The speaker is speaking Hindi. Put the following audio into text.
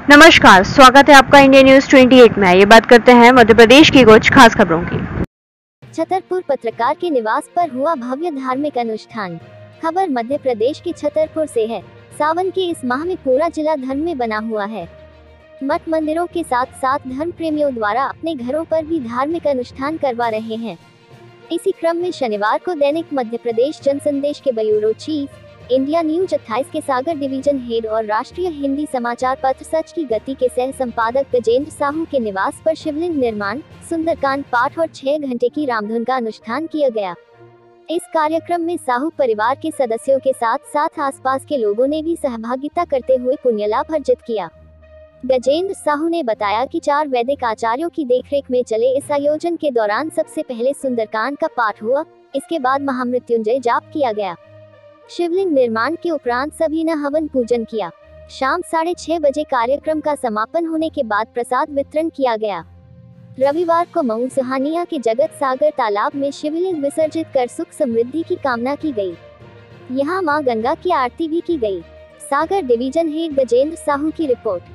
नमस्कार, स्वागत है आपका इंडिया न्यूज 28 में। ये बात करते हैं मध्य प्रदेश की कुछ खास खबरों की। छतरपुर पत्रकार के निवास पर हुआ भव्य धार्मिक अनुष्ठान। खबर मध्य प्रदेश के छतरपुर से है। सावन के इस माह में पूरा जिला धर्म में बना हुआ है। मठ मंदिरों के साथ साथ धर्म प्रेमियों द्वारा अपने घरों पर भी धार्मिक अनुष्ठान करवा रहे हैं। इसी क्रम में शनिवार को दैनिक मध्य प्रदेश जनसंदेश के ब्यूरो चीफ, इंडिया न्यूज 28 के सागर डिवीजन हेड और राष्ट्रीय हिंदी समाचार पत्र सच की गति के सह संपादक गजेंद्र साहू के निवास पर शिवलिंग निर्माण, सुंदरकांड पाठ और 6 घंटे की रामधुन का अनुष्ठान किया गया। इस कार्यक्रम में साहू परिवार के सदस्यों के साथ साथ आसपास के लोगों ने भी सहभागिता करते हुए पुण्य लाभ अर्जित किया। गजेंद्र साहू ने बताया कि 4 वैदिक आचार्यों की देखरेख में चले इस आयोजन के दौरान सबसे पहले सुंदरकांड का पाठ हुआ, इसके बाद महामृत्युंजय जाप किया गया। शिवलिंग निर्माण के उपरांत सभी ने हवन पूजन किया। शाम 6:30 बजे कार्यक्रम का समापन होने के बाद प्रसाद वितरण किया गया। रविवार को मऊ सुहानिया के जगत सागर तालाब में शिवलिंग विसर्जित कर सुख समृद्धि की कामना की गई। यहां मां गंगा की आरती भी की गई। सागर डिवीजन हेड गजेंद्र साहू की रिपोर्ट।